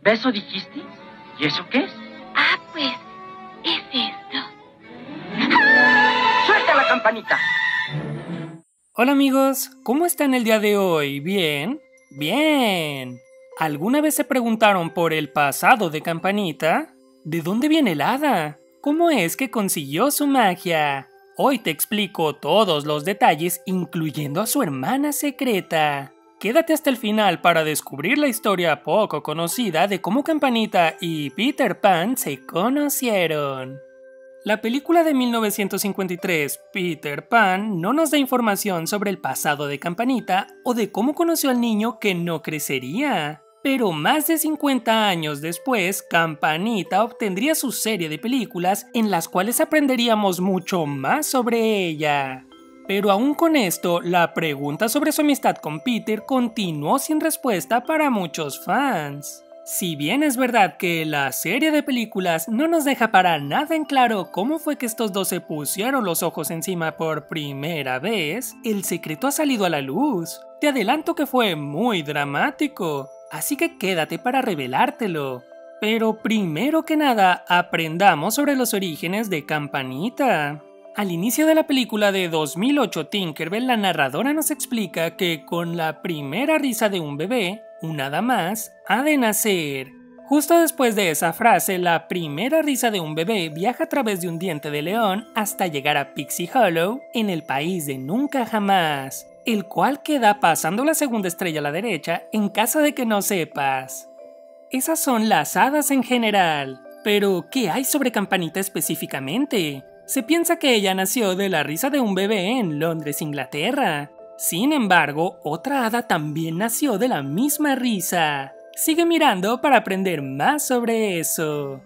peso dijiste? ¿Y eso qué es? Ah, pues, es esto. ¡Suelta la campanita! Hola amigos, ¿cómo están el día de hoy? ¿Bien? ¡Bien! ¿Alguna vez se preguntaron por el pasado de Campanita? ¿De dónde viene el hada? ¿Cómo es que consiguió su magia? Hoy te explico todos los detalles, incluyendo a su hermana secreta. Quédate hasta el final para descubrir la historia poco conocida de cómo Campanita y Peter Pan se conocieron. La película de 1953, Peter Pan, no nos da información sobre el pasado de Campanita o de cómo conoció al niño que no crecería. Pero más de 50 años después, Campanita obtendría su serie de películas en las cuales aprenderíamos mucho más sobre ella. Pero aún con esto, la pregunta sobre su amistad con Peter continuó sin respuesta para muchos fans. Si bien es verdad que la serie de películas no nos deja para nada en claro cómo fue que estos dos se pusieron los ojos encima por primera vez, el secreto ha salido a la luz. Te adelanto que fue muy dramático, así que quédate para revelártelo. Pero primero que nada, aprendamos sobre los orígenes de Campanita. Al inicio de la película de 2008 Tinkerbell, la narradora nos explica que con la primera risa de un bebé, un hada más ha de nacer. Justo después de esa frase, la primera risa de un bebé viaja a través de un diente de león hasta llegar a Pixie Hollow, en el país de Nunca Jamás, el cual queda pasando la segunda estrella a la derecha en caso de que no sepas. Esas son las hadas en general, pero ¿qué hay sobre Campanita específicamente? Se piensa que ella nació de la risa de un bebé en Londres, Inglaterra. Sin embargo, otra hada también nació de la misma risa. Sigue mirando para aprender más sobre eso.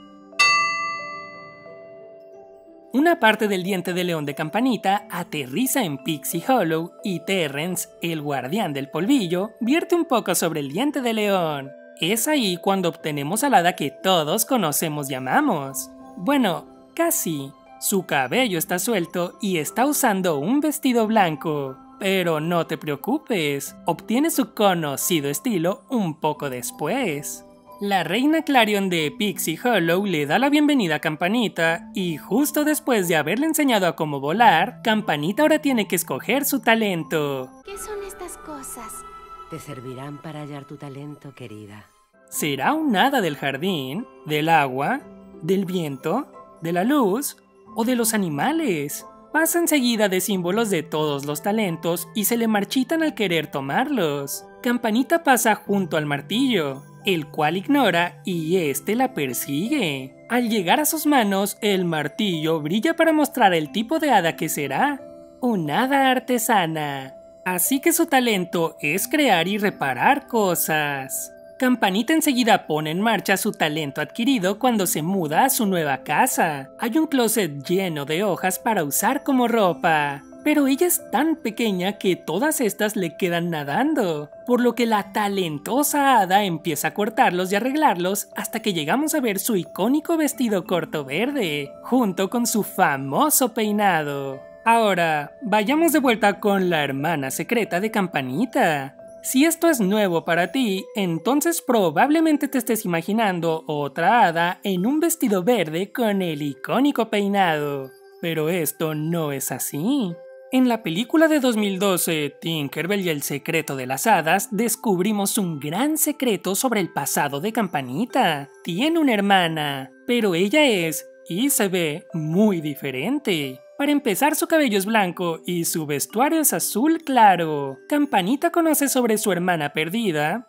Una parte del diente de león de Campanita aterriza en Pixie Hollow y Terrence, el guardián del polvillo, vierte un poco sobre el diente de león. Es ahí cuando obtenemos al hada que todos conocemos y amamos. Bueno, casi. Su cabello está suelto y está usando un vestido blanco. Pero no te preocupes, obtiene su conocido estilo un poco después. La reina Clarion de Pixie Hollow le da la bienvenida a Campanita y justo después de haberle enseñado a cómo volar, Campanita ahora tiene que escoger su talento. ¿Qué son estas cosas? Te servirán para hallar tu talento, querida. ¿Será un hada del jardín, del agua, del viento, de la luz o de los animales? Pasa enseguida de símbolos de todos los talentos y se le marchitan al querer tomarlos. Campanita pasa junto al martillo, el cual ignora y este la persigue. Al llegar a sus manos, el martillo brilla para mostrar el tipo de hada que será. Un hada artesana. Así que su talento es crear y reparar cosas. Campanita enseguida pone en marcha su talento adquirido cuando se muda a su nueva casa. Hay un closet lleno de hojas para usar como ropa, pero ella es tan pequeña que todas estas le quedan nadando, por lo que la talentosa hada empieza a cortarlos y arreglarlos hasta que llegamos a ver su icónico vestido corto verde, junto con su famoso peinado. Ahora, vayamos de vuelta con la hermana secreta de Campanita. Si esto es nuevo para ti, entonces probablemente te estés imaginando otra hada en un vestido verde con el icónico peinado. Pero esto no es así. En la película de 2012, Tinkerbell y el secreto de las hadas, descubrimos un gran secreto sobre el pasado de Campanita. Tiene una hermana, pero ella es y se ve muy diferente. Para empezar, su cabello es blanco y su vestuario es azul claro. Campanita conoce sobre su hermana perdida.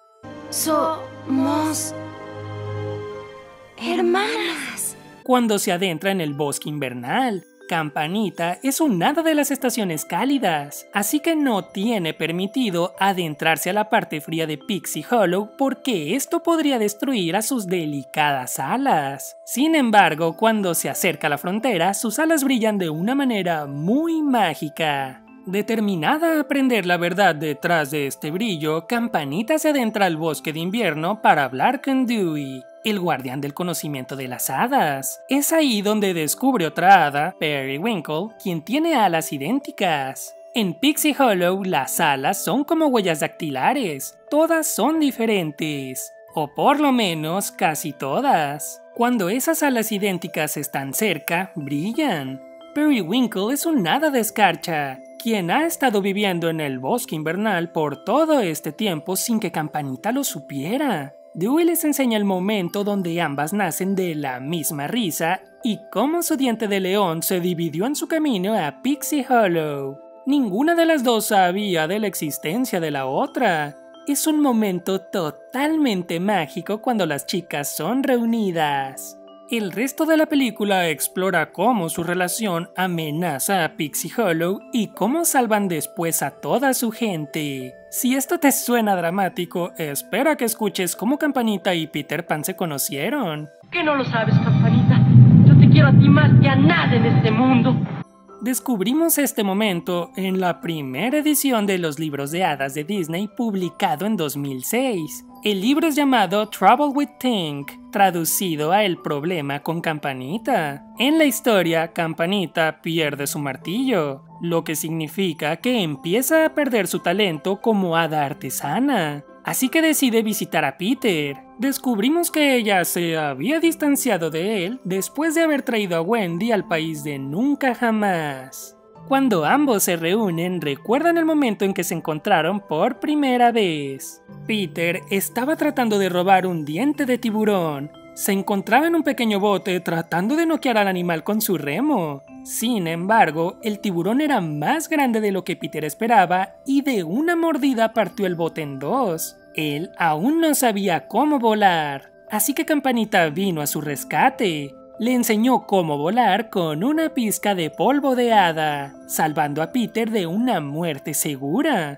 Somos hermanas. Cuando se adentra en el bosque invernal. Campanita es un hada de las estaciones cálidas, así que no tiene permitido adentrarse a la parte fría de Pixie Hollow porque esto podría destruir a sus delicadas alas. Sin embargo, cuando se acerca a la frontera, sus alas brillan de una manera muy mágica. Determinada a aprender la verdad detrás de este brillo, Campanita se adentra al bosque de invierno para hablar con Dewey, el guardián del conocimiento de las hadas. Es ahí donde descubre otra hada, Periwinkle, quien tiene alas idénticas. En Pixie Hollow, las alas son como huellas dactilares. Todas son diferentes. O por lo menos casi todas. Cuando esas alas idénticas están cerca, brillan. Periwinkle es un hada de escarcha, quien ha estado viviendo en el bosque invernal por todo este tiempo sin que Campanita lo supiera. Dewey les enseña el momento donde ambas nacen de la misma risa y cómo su diente de león se dividió en su camino a Pixie Hollow. Ninguna de las dos sabía de la existencia de la otra. Es un momento totalmente mágico cuando las chicas son reunidas. El resto de la película explora cómo su relación amenaza a Pixie Hollow y cómo salvan después a toda su gente. Si esto te suena dramático, espera que escuches cómo Campanita y Peter Pan se conocieron. ¿Qué no lo sabes, Campanita? Yo te quiero a ti más que a nada en este mundo. Descubrimos este momento en la primera edición de los libros de hadas de Disney publicado en 2006. El libro es llamado Trouble with Tink, traducido a El problema con Campanita. En la historia, Campanita pierde su martillo, lo que significa que empieza a perder su talento como hada artesana. Así que decide visitar a Peter. Descubrimos que ella se había distanciado de él después de haber traído a Wendy al país de nunca jamás. Cuando ambos se reúnen, recuerdan el momento en que se encontraron por primera vez. Peter estaba tratando de robar un diente de tiburón. Se encontraba en un pequeño bote tratando de noquear al animal con su remo. Sin embargo, el tiburón era más grande de lo que Peter esperaba y de una mordida partió el bote en dos. Él aún no sabía cómo volar, así que Campanita vino a su rescate. Le enseñó cómo volar con una pizca de polvo de hada, salvando a Peter de una muerte segura.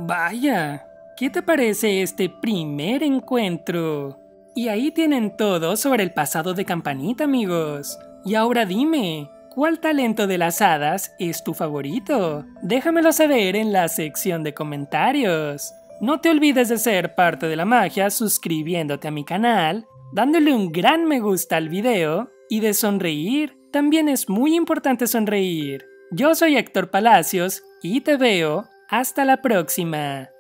Vaya, ¿qué te parece este primer encuentro? Y ahí tienen todo sobre el pasado de Campanita, amigos. Y ahora dime, ¿cuál talento de las hadas es tu favorito? Déjamelo saber en la sección de comentarios. No te olvides de ser parte de la magia suscribiéndote a mi canal, dándole un gran me gusta al video y de sonreír. También es muy importante sonreír. Yo soy Héctor Palacios y te veo hasta la próxima.